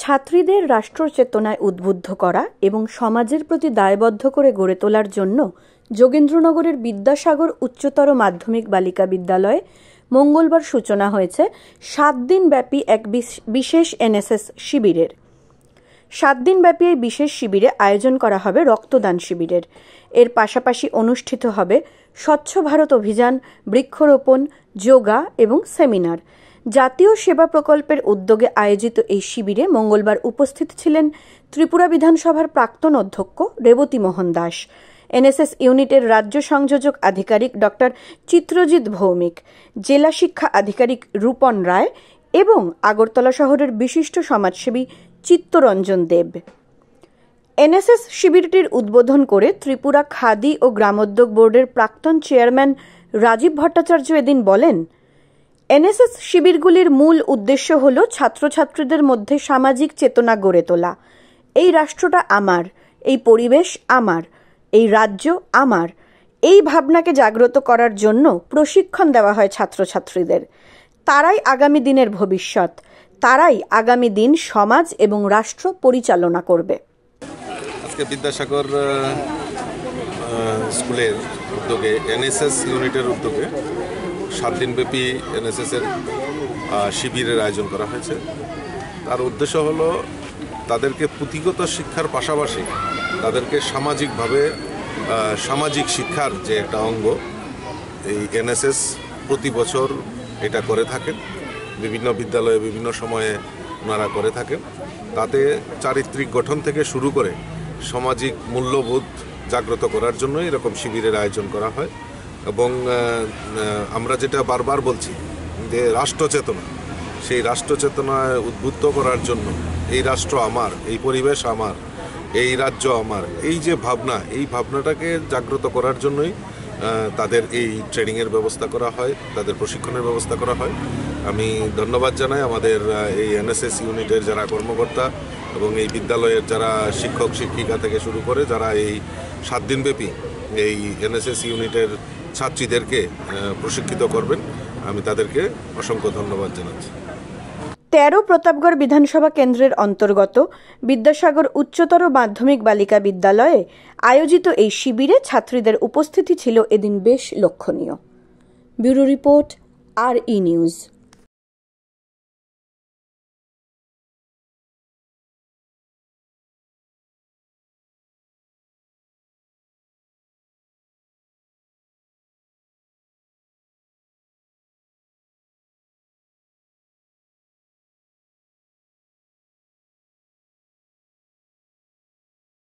ছাত্রীদের রাষ্ট্র চেতনায় উদ্বুদ্ধ করা এবং সমাজের প্রতি দায়বদ্ধ করে গড়ে তোলার জন্য যোগেন্দ্রনগরের বিদ্যাসাগর উচ্চতর মাধ্যমিক বালিকা বিদ্যালয়ে মঙ্গলবার সূচনা হয়েছে 7 দিনব্যাপী এক বিশেষ এনএসএস শিবিরের। 7 দিনব্যাপী এই বিশেষ শিবিরে আয়োজন করা হবে রক্তদান শিবিরের। এর পাশাপাশি অনুষ্ঠিত হবে স্বচ্ছ ভারত অভিযান, বৃক্ষরোপণ, যোগা এবং সেমিনার। জাতীয় সেবা প্রকল্পের উদ্যোগে আয়োজিত এই শিবিরে মঙ্গলবার উপস্থিত ছিলেন ত্রিপুরা বিধানসভার প্রাক্তন অধ্যক্ষ রেবতী মোহন দাস, এনএসএস ইউনিটের রাজ্য সংযোজক আধিকারিক ডক্টর চিত্রজিৎ ভৌমিক, জেলা শিক্ষা আধিকারিক রূপন রায় এবং আগরতলা শহরের বিশিষ্ট সমাজসেবী চিত্তরঞ্জন দেব। এনএসএস শিবিরটির উদ্বোধন করে ত্রিপুরা খাদি ও গ্রামোদ্যোগ বোর্ডের প্রাক্তন চেয়ারম্যান রাজীব ভট্টাচার্য এদিন বলেন, এনএসএস শিবিরগুলির মূল উদ্দেশ্য হল ছাত্রছাত্রীদের মধ্যে সামাজিক চেতনা গড়ে তোলা। এই রাষ্ট্রটা আমার, এই পরিবেশ আমার, এই রাজ্য আমার, এই ভাবনাকে জাগ্রত করার জন্য প্রশিক্ষণ দেওয়া হয় ছাত্রছাত্রীদের। তারাই আগামী দিনের ভবিষ্যৎ, তারাই আগামী দিন সমাজ এবং রাষ্ট্র পরিচালনা করবে। আজকে বিদ্যাসাগর স্কুলের উদ্যোগে এনএসএস ইউনিটের উদ্যোগে 7 দিনব্যাপী এনএসএসের শিবিরের আয়োজন করা হয়েছে। তার উদ্দেশ্য হলো তাদেরকে পুঁথিগত শিক্ষার পাশাপাশি তাদেরকে সামাজিকভাবে সামাজিক শিক্ষার যে একটা অঙ্গ, এই এনএসএস প্রতি বছর এটা করে থাকেন, বিভিন্ন বিদ্যালয়ে বিভিন্ন সময়ে ওনারা করে থাকেন। তাতে চারিত্রিক গঠন থেকে শুরু করে সামাজিক মূল্যবোধ জাগ্রত করার জন্য এরকম শিবিরের আয়োজন করা হয়। এবং আমরা যেটা বারবার বলছি যে রাষ্ট্র চেতনা, সেই রাষ্ট্র চেতনায় উদ্বুদ্ধ করার জন্য এই রাষ্ট্র আমার, এই পরিবেশ আমার, এই রাজ্য আমার, এই যে ভাবনা, এই ভাবনাটাকে জাগ্রত করার জন্যই তাদের এই ট্রেনিংয়ের ব্যবস্থা করা হয়, তাদের প্রশিক্ষণের ব্যবস্থা করা হয়। আমি ধন্যবাদ জানাই আমাদের এই এনএসএস ইউনিটের যারা কর্মকর্তা এবং এই বিদ্যালয়ের যারা শিক্ষক শিক্ষিকা থেকে শুরু করে যারা এই 7 দিনব্যাপী এই এনএসএস ইউনিটের ছাত্রীদেরকে প্রশিক্ষিত করবেন, আমি তাদেরকে অসংখ্য ধন্যবাদ জানাচ্ছি। 13 প্রতাপগড় বিধানসভা কেন্দ্রের অন্তর্গত বিদ্যাসাগর উচ্চতর মাধ্যমিক বালিকা বিদ্যালয়ে আয়োজিত এই শিবিরে ছাত্রীদের উপস্থিতি ছিল এদিন বেশ লক্ষণীয়। Bureau report, RE news.